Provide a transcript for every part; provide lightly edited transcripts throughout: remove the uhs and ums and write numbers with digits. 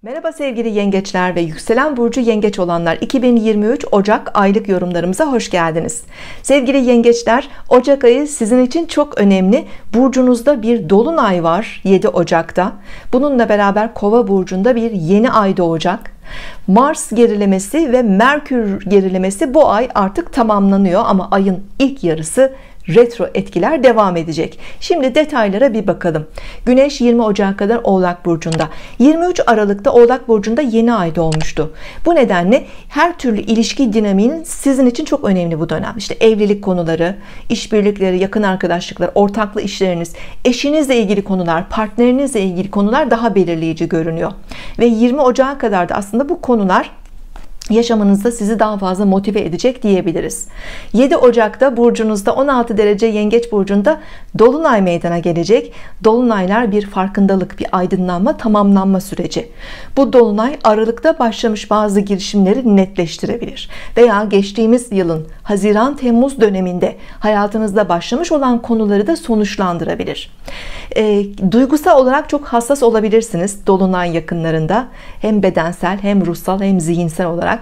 Merhaba sevgili yengeçler ve yükselen burcu yengeç olanlar, 2023 Ocak aylık yorumlarımıza hoş geldiniz. Sevgili yengeçler, Ocak ayı sizin için çok önemli. Burcunuzda bir dolunay var 7 Ocak'ta. Bununla beraber Kova burcunda bir yeni ay doğacak. Mars gerilemesi ve Merkür gerilemesi bu ay artık tamamlanıyor ama ayın ilk yarısı retro etkiler devam edecek. Şimdi detaylara bir bakalım. Güneş 20 Ocak'a kadar Oğlak burcunda. 23 Aralık'ta Oğlak burcunda yeni ay doğmuştu. Bu nedenle her türlü ilişki dinamiğinin sizin için çok önemli bu dönem. İşte evlilik konuları, işbirlikleri, yakın arkadaşlıklar, ortaklı işleriniz, eşinizle ilgili konular, partnerinizle ilgili konular daha belirleyici görünüyor. Ve 20 Ocak'a kadar da aslında bu konular yaşamınızda sizi daha fazla motive edecek diyebiliriz. 7 Ocak'ta burcunuzda 16 derece Yengeç burcunda dolunay meydana gelecek. Dolunaylar bir farkındalık, bir aydınlanma, tamamlanma süreci. Bu dolunay Aralık'ta başlamış bazı girişimleri netleştirebilir veya geçtiğimiz yılın Haziran-Temmuz döneminde hayatınızda başlamış olan konuları da sonuçlandırabilir. Duygusal olarak çok hassas olabilirsiniz dolunay yakınlarında, hem bedensel hem ruhsal hem zihinsel olarak.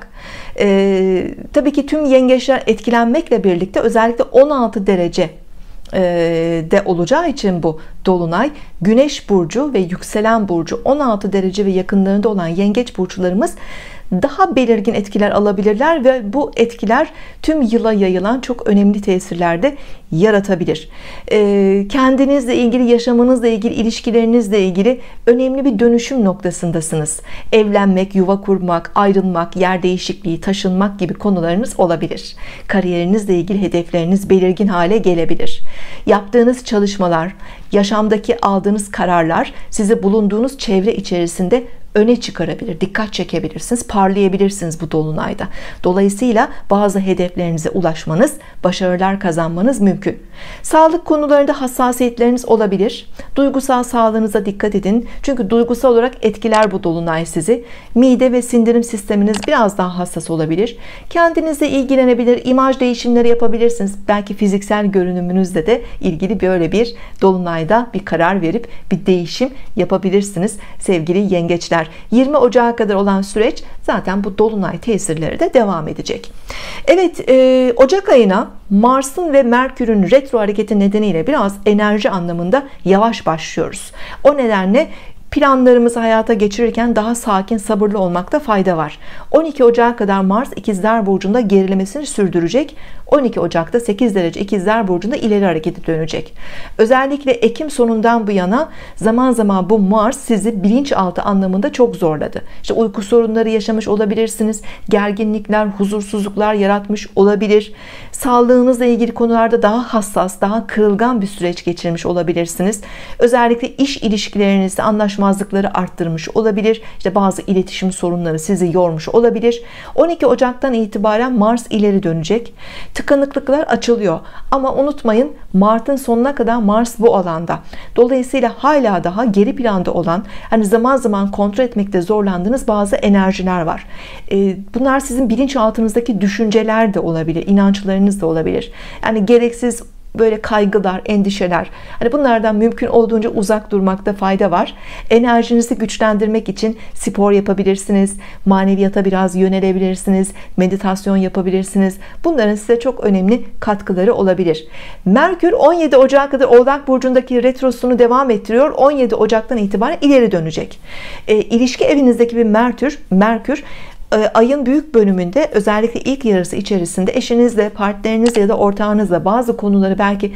Tabii ki tüm yengeçler etkilenmekle birlikte özellikle 16 derece de olacağı için bu dolunay, Güneş burcu ve yükselen burcu 16 derece ve yakınlarında olan yengeç burçlarımız daha belirgin etkiler alabilirler ve bu etkiler tüm yıla yayılan çok önemli tesirler de yaratabilir. Kendinizle ilgili, yaşamınızla ilgili, ilişkilerinizle ilgili önemli bir dönüşüm noktasındasınız. Evlenmek, yuva kurmak, ayrılmak, yer değişikliği, taşınmak gibi konularınız olabilir. Kariyerinizle ilgili hedefleriniz belirgin hale gelebilir. Yaptığınız çalışmalar, yaşamdaki aldığınız kararlar sizi bulunduğunuz çevre içerisinde öne çıkarabilir, dikkat çekebilirsiniz, parlayabilirsiniz bu dolunayda. Dolayısıyla bazı hedeflerinize ulaşmanız, başarılar kazanmanız mümkün. Sağlık konularında hassasiyetleriniz olabilir. Duygusal sağlığınıza dikkat edin. Çünkü duygusal olarak etkiler bu dolunay sizi. Mide ve sindirim sisteminiz biraz daha hassas olabilir. Kendinizle ilgilenebilir, imaj değişimleri yapabilirsiniz. Belki fiziksel görünümünüzle de ilgili böyle bir dolunayda bir karar verip bir değişim yapabilirsiniz sevgili yengeçler. 20 Ocak'a kadar olan süreç zaten bu dolunay tesirleri de devam edecek. Evet, Ocak ayına Mars'ın ve Merkür'ün retro hareketi nedeniyle biraz enerji anlamında yavaş başlıyoruz. O nedenle planlarımızı hayata geçirirken daha sakin, sabırlı olmakta fayda var. 12 Ocak'a kadar Mars İkizler burcunda gerilemesini sürdürecek. 12 Ocak'ta 8 derece İkizler burcunda ileri hareketi dönecek. Özellikle Ekim sonundan bu yana zaman zaman bu Mars sizi bilinçaltı anlamında çok zorladı. İşte uyku sorunları yaşamış olabilirsiniz. Gerginlikler, huzursuzluklar yaratmış olabilir. Sağlığınızla ilgili konularda daha hassas, daha kırılgan bir süreç geçirmiş olabilirsiniz. Özellikle iş ilişkilerinizde anlaşmazlıkları arttırmış olabilir. İşte bazı iletişim sorunları sizi yormuş olabilir. 12 Ocak'tan itibaren Mars ileri dönecek. Tıkanıklıklar açılıyor. Ama unutmayın, Mart'ın sonuna kadar Mars bu alanda. Dolayısıyla hala daha geri planda olan, hani zaman zaman kontrol etmekte zorlandığınız bazı enerjiler var. Bunlar sizin bilinçaltınızdaki düşünceler de olabilir, inançlarınız da olabilir. Yani gereksiz böyle kaygılar, endişeler, hani bunlardan mümkün olduğunca uzak durmakta fayda var. Enerjinizi güçlendirmek için spor yapabilirsiniz, maneviyata biraz yönelebilirsiniz, meditasyon yapabilirsiniz. Bunların size çok önemli katkıları olabilir. Merkür 17 Ocak'a kadar Oğlak burcundaki retrosunu devam ettiriyor. 17 Ocak'tan itibaren ileri dönecek. İlişki evinizdeki bir Merkür ayın büyük bölümünde, özellikle ilk yarısı içerisinde eşinizle, partnerinizle ya da ortağınızla bazı konuları belki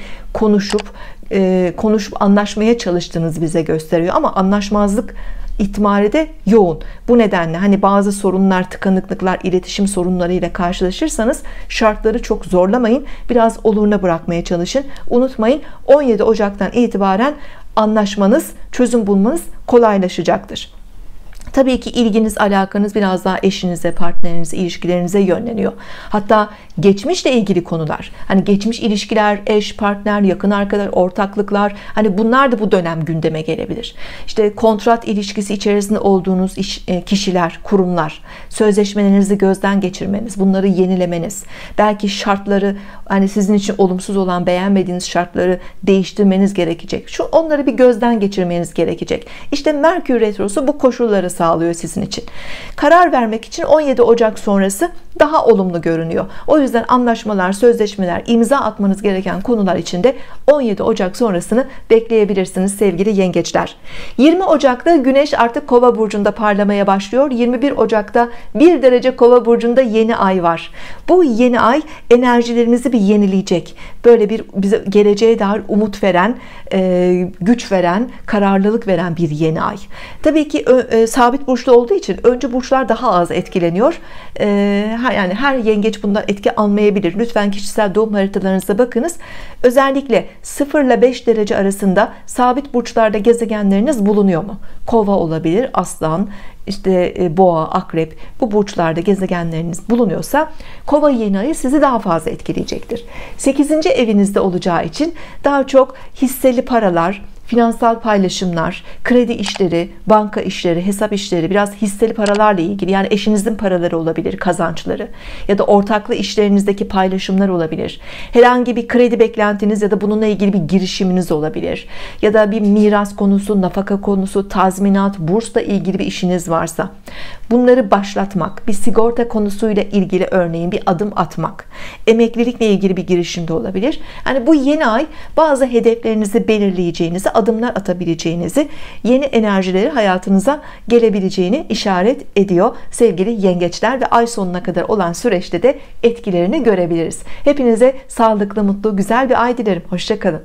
konuşup anlaşmaya çalıştığınız bize gösteriyor ama anlaşmazlık ihtimali de yoğun. Bu nedenle hani bazı sorunlar, tıkanıklıklar, iletişim sorunlarıyla karşılaşırsanız şartları çok zorlamayın. Biraz oluruna bırakmaya çalışın. Unutmayın, 17 Ocak'tan itibaren anlaşmanız, çözüm bulmanız kolaylaşacaktır. Tabii ki ilginiz, alakanız biraz daha eşinize, partnerinize, ilişkilerinize yönleniyor. Hatta geçmişle ilgili konular, hani geçmiş ilişkiler, eş, partner, yakın arkadaş, ortaklıklar, hani bunlar da bu dönem gündeme gelebilir. İşte kontrat ilişkisi içerisinde olduğunuz kişiler, kurumlar, sözleşmelerinizi gözden geçirmeniz, bunları yenilemeniz, belki şartları, hani sizin için olumsuz olan, beğenmediğiniz şartları değiştirmeniz gerekecek. Onları bir gözden geçirmeniz gerekecek. İşte Merkür retrosu bu koşulları sağlıyor. sağlıyor sizin için. Karar vermek için 17 Ocak sonrası daha olumlu görünüyor. O yüzden anlaşmalar, sözleşmeler, imza atmanız gereken konular için de 17 Ocak sonrasını bekleyebilirsiniz sevgili yengeçler. 20 Ocak'ta Güneş artık Kova burcunda parlamaya başlıyor. 21 Ocak'ta 1 derece Kova burcunda yeni ay var. Bu yeni ay enerjilerinizi bir yenileyecek. Böyle bir bize geleceğe dair umut veren, güç veren, kararlılık veren bir yeni ay. Tabii ki sabit burçlu olduğu için öncü burçlar daha az etkileniyor. Yani her yengeç bundan etki almayabilir. Lütfen kişisel doğum haritalarınıza bakınız. Özellikle 0 ile 5 derece arasında sabit burçlarda gezegenleriniz bulunuyor mu? Kova olabilir, Aslan, işte Boğa, Akrep, bu burçlarda gezegenleriniz bulunuyorsa Kova yeni ayı sizi daha fazla etkileyecektir. 8. evinizde olacağı için daha çok hisseli paralar, finansal paylaşımlar, kredi işleri, banka işleri, hesap işleri, biraz hisseli paralarla ilgili, yani eşinizin paraları olabilir, kazançları ya da ortaklı işlerinizdeki paylaşımlar olabilir. Herhangi bir kredi beklentiniz ya da bununla ilgili bir girişiminiz olabilir. Ya da bir miras konusu, nafaka konusu, tazminat, bursla ilgili bir işiniz varsa bunları başlatmak, bir sigorta konusuyla ilgili örneğin bir adım atmak, emeklilikle ilgili bir girişimde olabilir. Yani bu yeni ay bazı hedeflerinizi belirleyeceğinizi, adımlar atabileceğinizi, yeni enerjileri hayatınıza gelebileceğini işaret ediyor sevgili yengeçler ve ay sonuna kadar olan süreçte de etkilerini görebiliriz. Hepinize sağlıklı, mutlu, güzel bir ay dilerim. Hoşça kalın.